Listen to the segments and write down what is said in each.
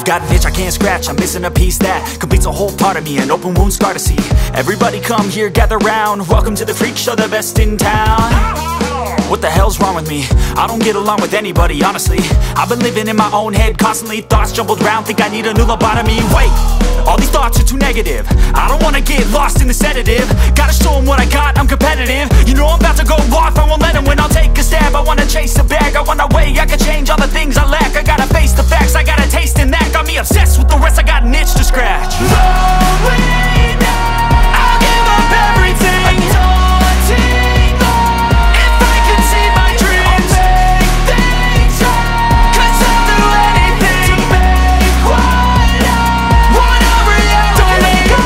got an itch I can't scratch, I'm missing a piece that completes a whole part of me, an open wound scar to see. Everybody come here, gather round, welcome to the freak show, the best in town. What the hell's wrong with me? I don't get along with anybody, honestly. I've been living in my own head constantly, thoughts jumbled round, think I need a new lobotomy. Wait, all these thoughts are too negative, I don't wanna get lost in the sedative. Gotta show them what I got, I'm competitive. You know I'm about to go off, I won't let them win, I'll take a stab. I wanna chase a bag, I want a way I can change all the things I lack. I gotta face the facts, I got a taste in that. Got me obsessed with the rest, I got an itch to scratch. Going now, I'll give up everything. Daunting all, if I can see my dreams, I'll make things right. 'Cause I'll do anything to make what I want a reality. Don't let go,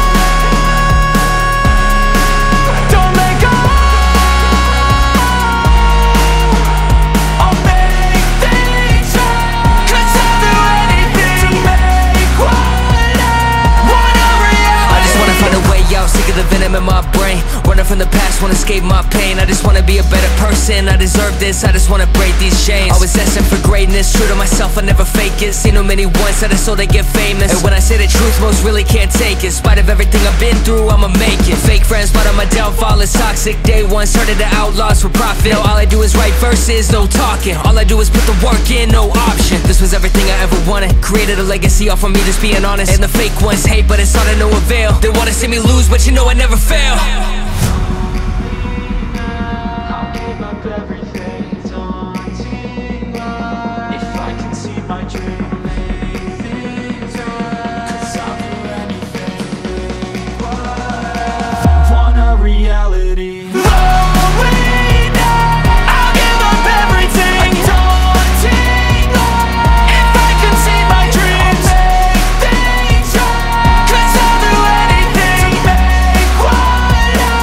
don't let go. I'll make things right. 'Cause I'll do anything to make what I want a reality. I just wanna find a way out, sick of the venom in my brain. Running from the past, wanna escape my pain. I just wanna be a better person, I deserve this. I just wanna break these chains. Always asking for greatness, true to myself, I never fake it. Seen too many once that I so they get famous. And when I say the truth, most really can't take it. In spite of everything I've been through, I'ma make it. Fake friends, but on my downfall is toxic. Day one, started the outlaws for profit. Now all I do is write verses, no talking. All I do is put the work in, no option. This was everything I ever wanted. Created a legacy off of me, just being honest. And the fake ones hate, but it's all to no avail. They wanna see me lose, but you know I never fail. I'll give up everything, daunting all, if I can see my dream, make things right. 'Cause I'll do anything to make what I want a reality. Going now, I'll give up everything, daunting all, if I can see my dreams, make things right. 'Cause I'll do anything to make what I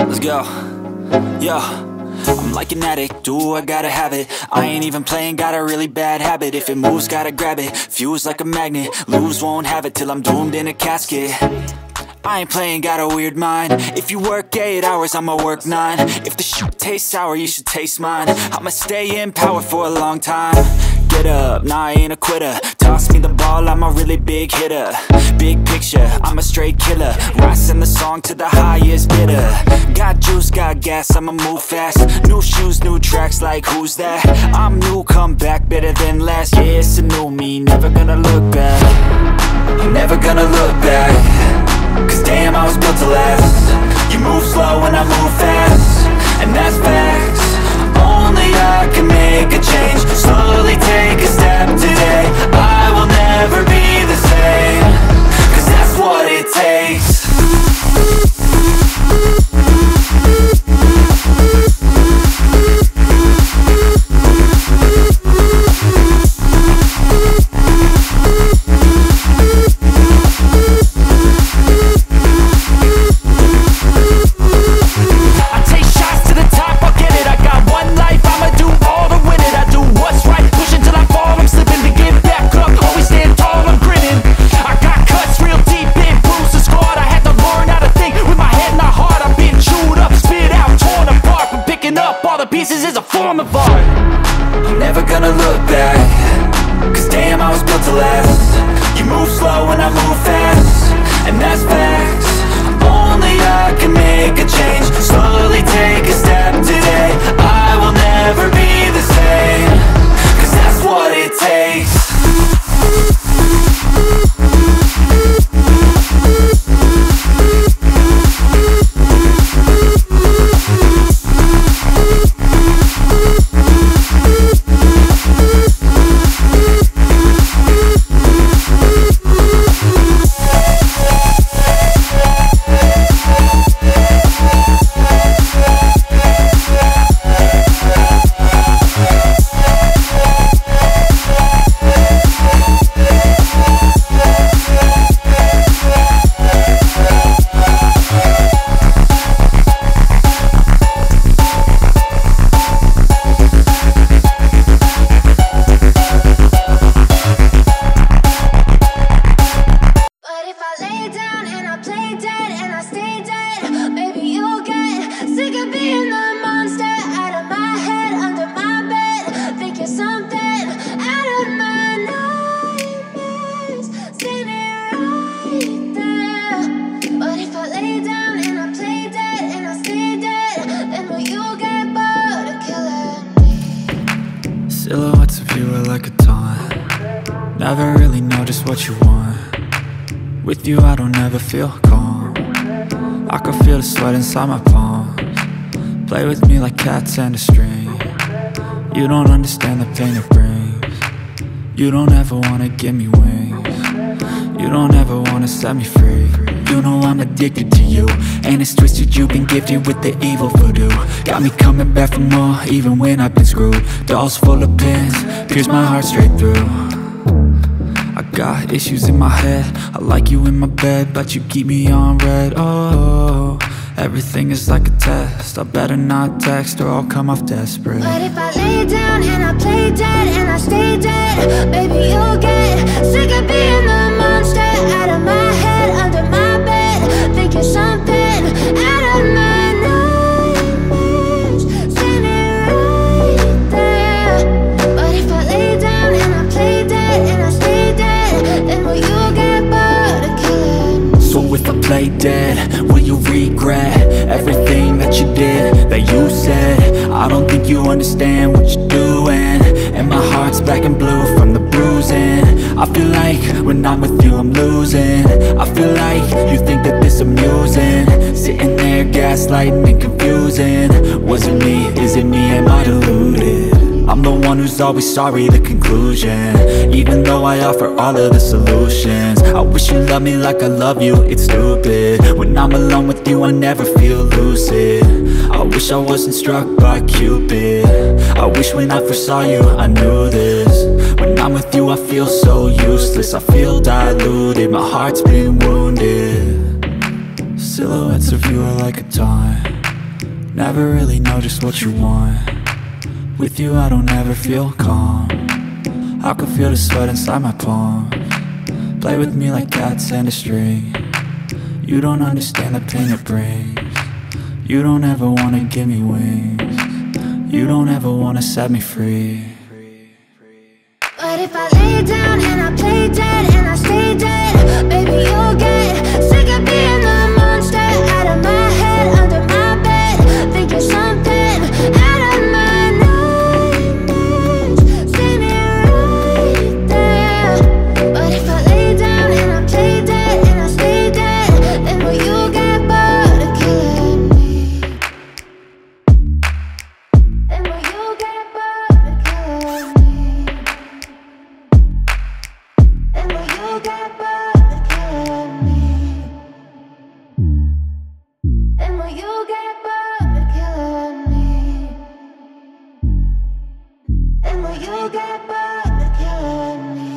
Let's go. Yo, I'm like an addict, do I gotta have it. I ain't even playing, got a really bad habit. If it moves, gotta grab it, fuse like a magnet. Lose, won't have it till I'm doomed in a casket. I ain't playing, got a weird mind. If you work 8 hours, I'ma work 9. If the shit tastes sour, you should taste mine. I'ma stay in power for a long time. Get up, nah, I ain't a quitter. Toss me the ball, I'm a really big hitter. Big picture, I'm a straight killer. Rising the song to the highest bidder. Got juice, got gas, I'ma move fast. New shoes, new tracks, like who's that? I'm new, come back, better than last. Yeah, it's a new me, never gonna look back. I'm never gonna look back. Cause damn, I was built to last. You move slow and I move fast, and that's facts. Only I can make a change. Slowly take a step today. I will never be the same. Cause that's what it takes. I'm never gonna look back. Cause damn, I was built to last. You move slow and I move fast, and that's facts. Only I can make a change. Slowly take a step today. I will never be the same. Cause that's what it takes. Silhouettes of you are like a taunt. Never really know just what you want. With you I don't ever feel calm. I can feel the sweat inside my palms. Play with me like cats and a string. You don't understand the pain it brings. You don't ever wanna give me wings. You don't ever wanna set me free. You know I'm addicted to you, and it's twisted, you've been gifted with the evil voodoo. Got me coming back for more, even when I've been screwed. Dolls full of pins, pierce my heart straight through. I got issues in my head, I like you in my bed, but you keep me on red. Oh, everything is like a test. I better not text or I'll come off desperate. But if I lay down and I play dead and I stay dead, baby you'll get sick of being the monster out of my head, under my bed, thinking something out of my nightmares, standing right there. But if I lay down and I play dead and I stay dead, then will you get bored of killing? So if I play dead, will you regret everything that you did, that you said? I don't think you understand what you're doing, and my heart's black and blue from the bruising. I feel like when I'm with you I'm losing. I feel like you think that this amusing, sitting there gaslighting and confusing. Was it me? Is it me? Am I deluded? I'm the one who's always sorry, the conclusion. Even though I offer all of the solutions, I wish you loved me like I love you, it's stupid. When I'm alone with you I never feel lucid. I wish I wasn't struck by Cupid. I wish when I first saw you I knew this. When I'm with you I feel so useless, I feel diluted, my heart's been wounded. Silhouettes of you are like a taunt. Never really know just what you want. With you I don't ever feel calm. I can feel the sweat inside my palm. Play with me like cats and a string. You don't understand the pain it brings. You don't ever wanna give me wings. You don't ever wanna set me free. But if I lay down and I play dead and I stay dead, baby you'll get sick of being the monster out of my head, under my bed, thinking something out of my nightmares. See me right there. But if I lay down and I play dead and I stay dead, then will you get bored of killing me? Then will you get bored of killing me? And will you get bored of killing me? And will you get bored of killing me? And will you get bored of killing me?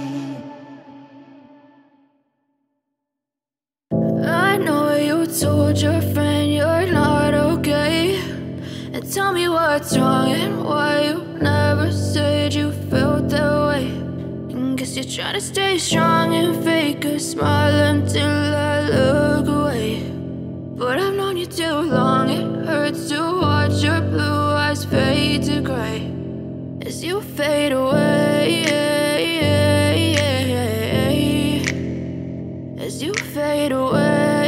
I know you told your friend you're not okay, and tell me what's wrong and why you never said you felt that way. Guess you're trying to stay strong and fake a smile until I look away. But I've known you too long, it hurts to watch your blue eyes fade to gray as you fade away, as you fade away.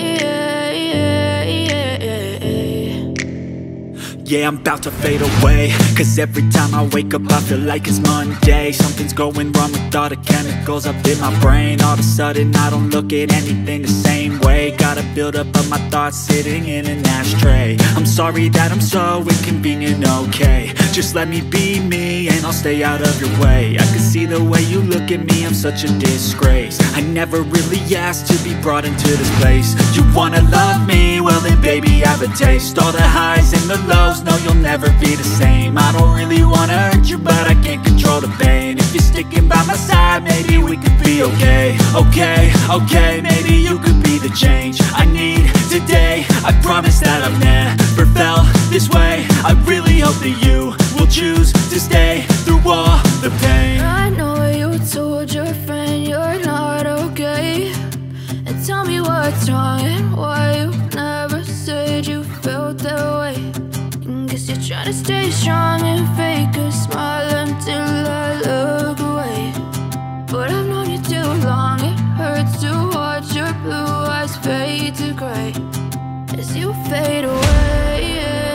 Yeah, I'm about to fade away, cause every time I wake up I feel like it's Monday. Something's going wrong with all the chemicals up in my brain. All of a sudden I don't look at anything the same way. Got a buildup of my thoughts sitting in an ashtray. I'm sorry that I'm so inconvenient, okay. Just let me be me and I'll stay out of your way. I can see the way you look at me, I'm such a disgrace. I never really asked to be brought into this place. You wanna love me? Well then baby have a taste. All the highs and the lows, no you'll never be the same. I don't really wanna hurt you but I can't control the pain. If you're sticking by my side maybe we could be okay. Okay, maybe you could be the change I need today. I promise that I've never felt this way. I really hope that you will choose to stay through all the pain. I know you told your friend you're not okay, and tell me what's wrong and why you never said you felt that way. Guess you're trying to stay strong and fake a smile until I look away. But I've known you too long, it hurts to watch your blue eyes fade to gray as you fade away,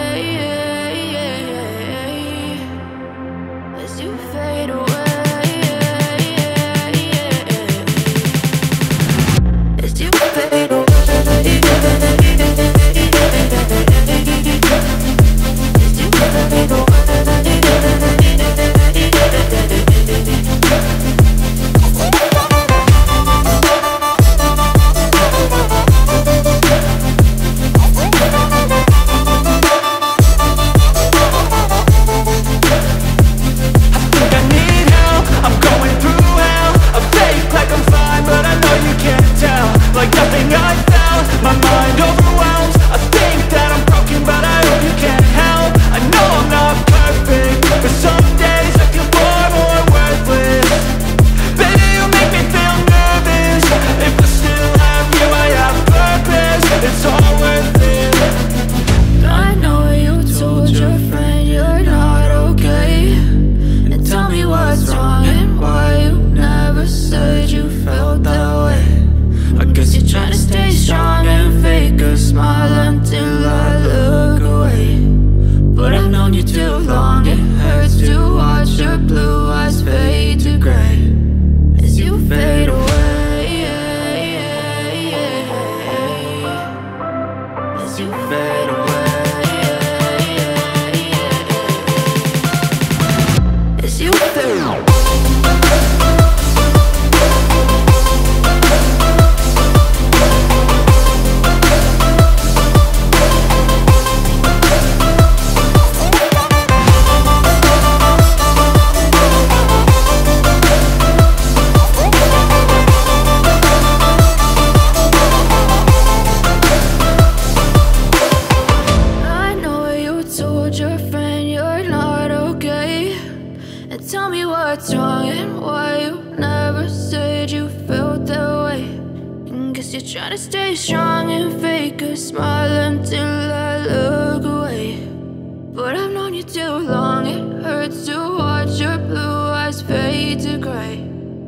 as you fade away, as you fade away. tell me what's wrong and why you never said you felt that way. And guess you're trying to stay strong and fake a smile until I look away. But I've known you too long, it hurts to watch your blue eyes fade to gray.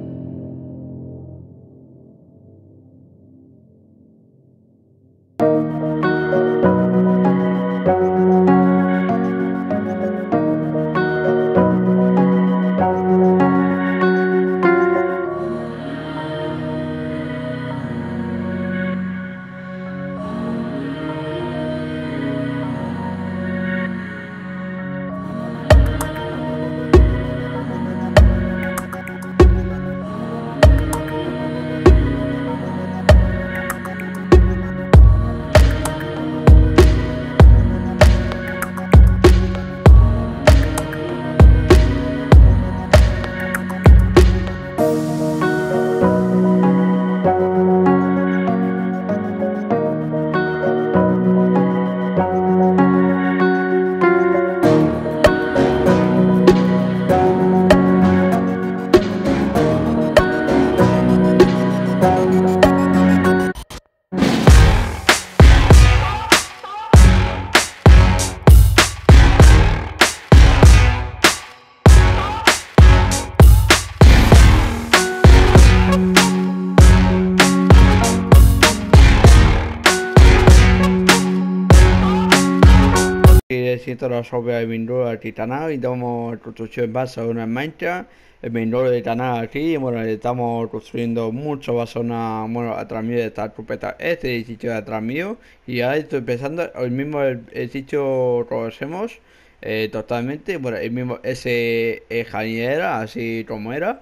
Siento la sobre el Mindoro artesanal y estamos construcción base de una mancha. El Mindoro artesanal aquí, bueno, estamos construyendo mucho basona, bueno, atrás mío de esta trupeta, este edificio de atrás mío. Y ahora estoy empezando, el mismo edificio lo hacemos totalmente, bueno, el mismo, ese jardinera, así como era.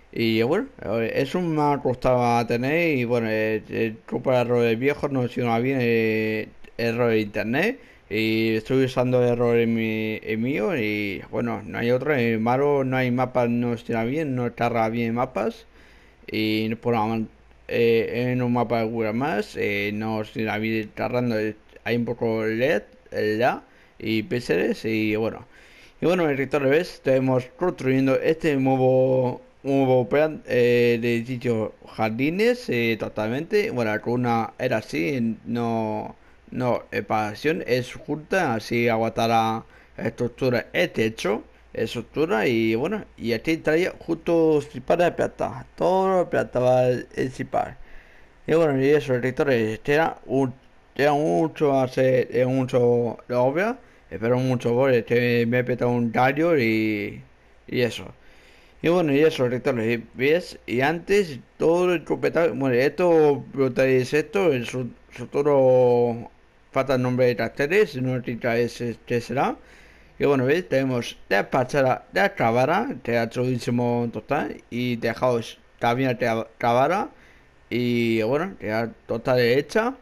Y bueno, eso me ha costado tener y bueno, el truco de errores viejos no funciona bien, error de internet. Y estoy usando errores mío y bueno, no hay otro, malo, no hay mapas, no está bien, no carga bien mapas y por en un mapa de Google Maps no está bien cargando, hay un poco LED, LA y píxeles y bueno, el rector ves, estamos construyendo este nuevo plan de edificio jardines totalmente, bueno, la columna era así, no, separación es junta, así aguantará la estructura, el techo, estructura y bueno, y aquí traía justo para de plata, todo plata va a cipar. Y bueno, y eso, el rector era mucho hacer, mucho la obra, espero mucho por que me he petado un tallo y eso. Y bueno, y eso, rector, ves, y antes todo el copetado, bueno, esto, esto, el futuro. Falta el nombre de tractores, no es que será. Y bueno, veis, tenemos la parcela de la cavara, que ha chulísimo total, y dejaos también la cavara, y bueno, ya total hecha.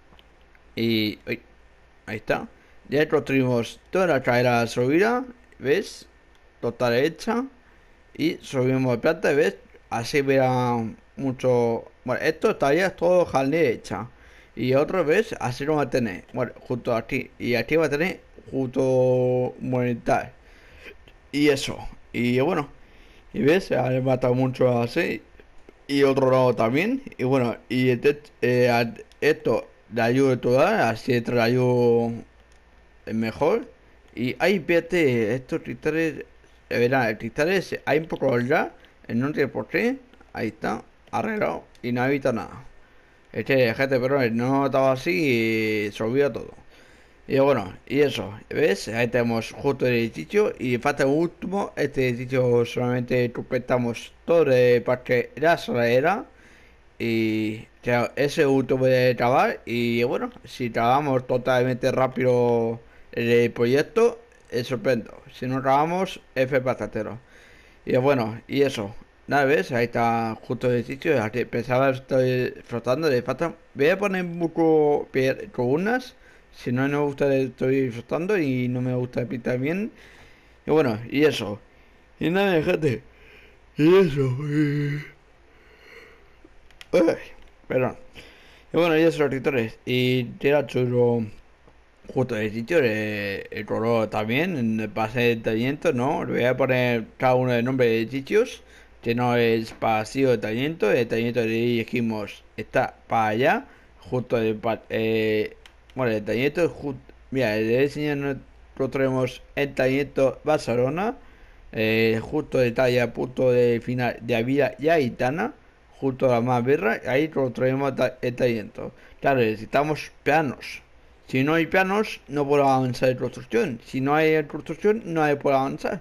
Y uy, ahí está. Ya construimos toda la cadera subida, ¿ves? Total hecha. Y subimos de planta, ¿ves? Así verá mucho. Bueno, esto todavía es todo jardín hecha. Y otra vez así lo va a tener, bueno, justo aquí. Y aquí va a tener justo monetario. Y eso. Y bueno. Y ves, ha matado mucho así. Y otro lado también. Y bueno, y esto le ayuda a toda, así te la ayuda mejor. Y ahí fíjate, estos cristales, verán, cristales hay un poco ya. No tiene por qué. Ahí está, arreglado. Y no evita nada. Este gente, pero no estaba así y se olvida todo. Y bueno, y eso, ¿ves? Ahí tenemos justo el edificio y falta un último. Este edificio solamente completamos todo el parque de la soladera. Y claro, ese último de trabajar. Y bueno, si trabajamos totalmente rápido el proyecto, es sorprendo. Si no trabajamos, F patatero. Y bueno, y eso. Nada, ves, ahí está justo el sitio. Pensaba estoy flotando, le falta. Voy a poner un poco columnas. Si no me gusta, estoy flotando y no me gusta pintar bien. Y bueno, y eso. Y nada, gente. Y eso. Ay, perdón. Y bueno, y eso, lectores. Y tira chulo. justo el sitio, el color también, en el pase de talento, ¿no? Le voy a poner cada uno de nombres de sitios, que no es vacío el talento le dijimos está para allá, justo bueno, el talento es justo, mira, el señor nosotros tenemos el talento Barcelona, justo detalle a punto de final de Avila y Aitana, justo a la más birra, ahí lo traemos el talento. Claro, necesitamos planos. Si no hay planos, no puedo avanzar en construcción. Si no hay construcción, no hay puedo avanzar.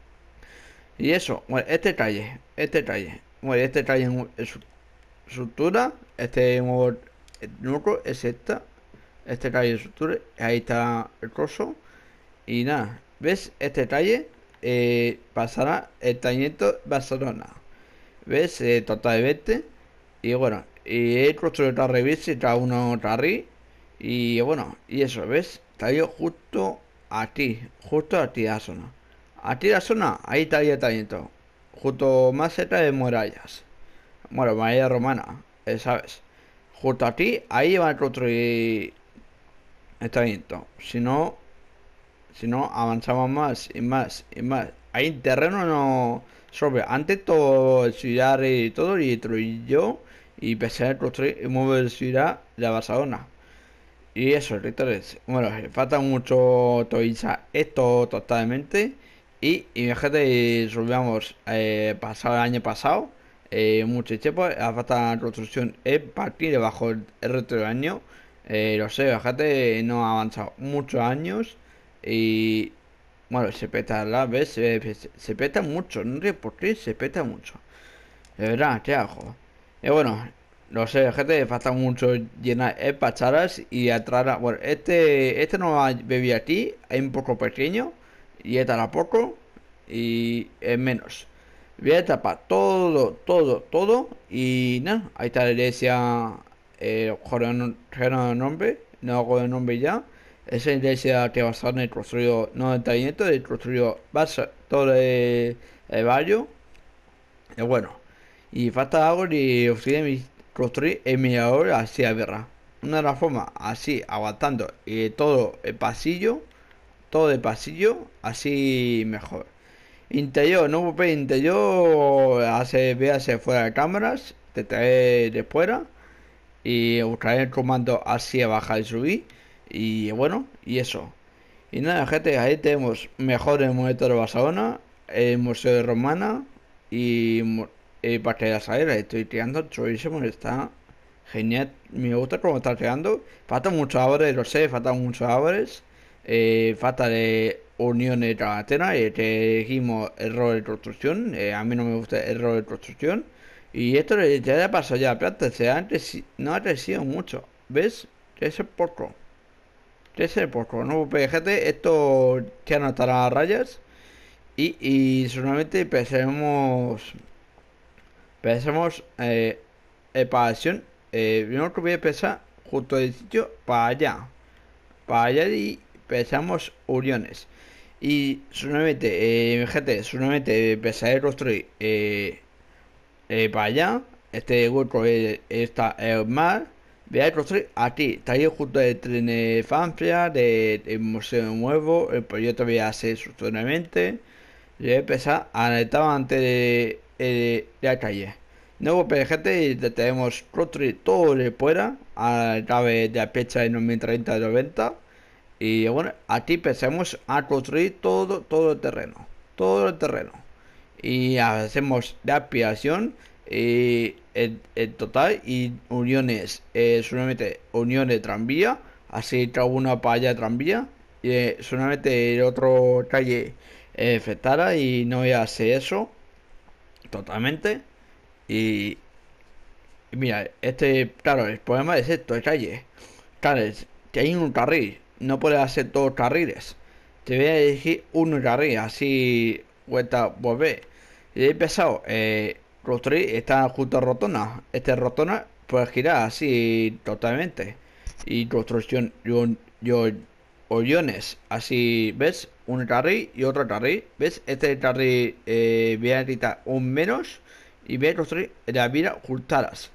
Y eso, bueno, este talle. Bueno, este talle en su estructura, este nuevo núcleo es esta. Este talle de estructura, ahí está el trozo. Y nada, ¿ves? Este talle pasará el talento Barcelona. ¿Ves? Totalmente. Y bueno, y he construido otra revista y cada uno tarri. Y bueno, y eso, ¿ves? Tallo justo a ti la zona. A ti la zona, ahí está el talento. Justo más cerca de murallas. Bueno, muralla romana, ¿sabes? Justo a ti, ahí van a construir el talento. Si no, avanzamos más y más y más. Ahí en terreno no sobre. Antes todo ciudad y todo y destruí yo y empecé a construir y mover ciudad de la Barcelona. Y eso, lectores. Bueno, falta mucho actualizar esto totalmente. Y imagínate, subíamos pasado el año pasado. Mucho tiempo. La falta de construcción es partir debajo el resto del año. Lo sé, fíjate, no ha avanzado muchos años. Y bueno, se peta la vez, se peta mucho. No sé por qué se peta mucho. De verdad, qué ajo. Y bueno, no sé, gente, falta mucho llenar pacharas y atrás. Bueno, este no va a beber aquí, es un poco pequeño y este a poco y es menos. Voy a tapar todo y nada, ahí está la iglesia, nombre, no hago el nombre ya. Esa iglesia que va a estar en el construido, no el talento, el construido va a ser todo el barrio. Y bueno, y falta algo y ustedes construir el mirador hacia Berra. Una de las formas así, aguantando todo el pasillo, así mejor. Interior, no puede interior, véase fuera de cámaras, te trae de fuera y buscaré el comando hacia bajar y subir. Y bueno, y eso. Y nada, gente, ahí tenemos mejor el Museo de Barcelona, el Museo de Romana y Parque de las Agueras. Estoy tirando chulísimo, está genial. Me gusta cómo está tirando. Faltan muchos árboles, lo sé, faltan muchos árboles. Falta de uniones de la tela, que dijimos error de construcción. A mí no me gusta el error de construcción. Y esto ya pasó ya, plata, no ha crecido mucho. ¿Ves? Ese poco. No, gente, esto ya no estará a rayas. Y solamente pensemos pasión. Primero que voy a empezar justo del sitio para allá y pensamos uniones. Y solamente, gente, solamente empezaré a construir para allá. Este hueco está el mar. Voy a construir aquí, estaría justo del tren de Francia, del Museo Nuevo, el proyecto voy a hacer sustitutivamente. Voy a empezar a analizar antes de la calle. Nuevo PGT tenemos construir todo de fuera a través de la fecha de 2030-90. Y bueno, aquí empezamos a construir todo el terreno. Y hacemos la aspiración. El total y uniones, solamente uniones de tranvía, así cada una para allá de tranvía, y solamente el otro calle afectara y no voy a hacer eso totalmente. Y mira, claro, el problema es esto, el calle, claro, es que hay un carril, no puedes hacer todos carriles, te voy a elegir un carril, así vuelta, volver. Y he empezado, construir esta justo rotona. Esta rotona puede girar así totalmente. Y construcción hoyones. Así, ¿ves? Un carril y otro carril. ¿Ves? Este carril voy a quitar un menos. Y voy a construir la vida juntadas.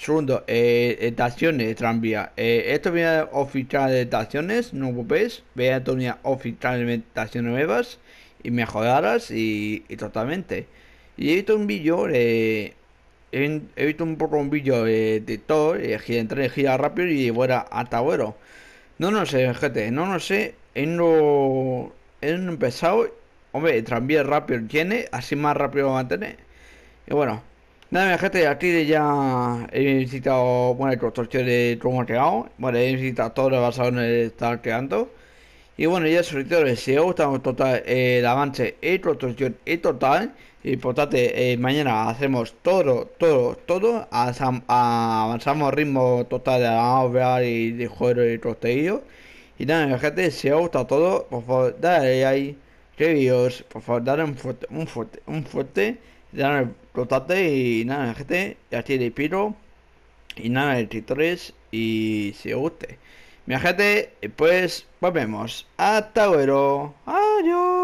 segundo, estaciones de tranvía. Esto viene oficial de estaciones, no os veis. Vean todavía oficial de estaciones nuevas y mejoradas y totalmente. Y he visto un vídeo, he visto un poco un vídeo de todo, entre gira rápido y fuera hasta bueno. No sé, gente, no sé. He empezado, hombre, el tranvía rápido tiene, así más rápido va a tener. Y bueno. Nada, mi gente, aquí ya he visitado, bueno, el construcción de Trumoteado. Bueno, he visitado todo lo basado en el estar creando. Y bueno, ya suscriptores, si os gusta total, el avance y construcción y total, importante, mañana hacemos todo, avanzamos ritmo total de la obra y de juego y contenido. Y nada, mi gente, si os gusta todo, por favor, dale ahí, reviews, por favor, dale un fuerte. Ya contate y nada, gente, ya estoy de piro y nada, escritores y si os guste. Mi gente, pues volvemos. Hasta luego. Adiós.